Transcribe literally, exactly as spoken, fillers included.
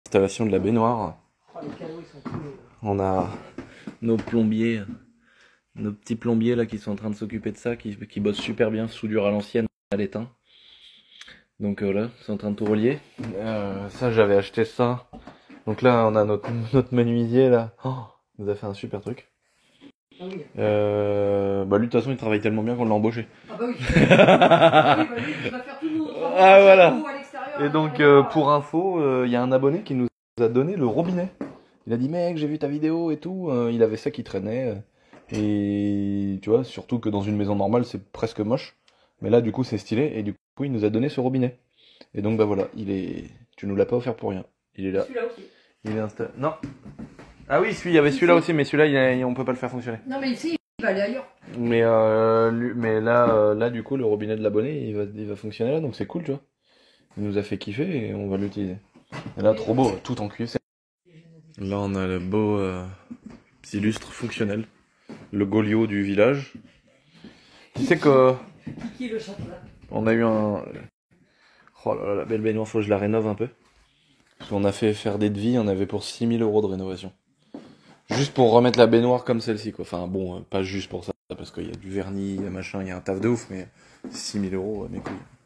Installation de la baignoire. Oh, les canaux, ils sont cool. On a nos plombiers, nos petits plombiers là qui sont en train de s'occuper de ça, qui, qui bossent super bien, soudure à l'ancienne, à l'étain. Donc euh, là, ils sont en train de tout relier. Euh, ça, j'avais acheté ça. Donc là, on a notre, notre menuisier là. Oh, il nous a fait un super truc. Ah oui. Euh, bah lui, de toute façon, il travaille tellement bien qu'on l'a embauché. Ah bah oui. Ah oui, bah lui, il va faire tout le monde. Ah voilà. À l'extérieur, Et donc, euh, pour info, il euh, y a un abonné qui nous a donné le robinet. Il a dit, mec, j'ai vu ta vidéo et tout. Euh, il avait ça qui traînait. Euh, et tu vois, surtout que dans une maison normale, c'est presque moche. Mais là, du coup, c'est stylé. Et du coup, il nous a donné ce robinet. Et donc, bah voilà, il est. Tu nous l'as pas offert pour rien. Il est là. Celui-là aussi. Il est installé. Non. Ah oui, celui, il y avait celui-là aussi, mais celui-là, il a... on peut pas le faire fonctionner. Non, mais ici, il va aller ailleurs. Mais, euh, lui... mais là, euh, là, du coup, le robinet de l'abonné, il va... il va fonctionner là, donc c'est cool, tu vois. Il nous a fait kiffer et on va l'utiliser. Et là, trop beau, tout en cuivre. Là, on a le beau euh, petit lustre fonctionnel. Le Golio du village. Tu sais que... Qui le chante là? On a eu un... Oh là là, la belle baignoire, faut que je la rénove un peu. Parce qu'on a fait faire des devis, on avait pour six mille euros de rénovation. Juste pour remettre la baignoire comme celle-ci, quoi. Enfin bon, pas juste pour ça, parce qu'il y a du vernis, machin, il y a un taf de ouf, mais six mille euros, mes couilles.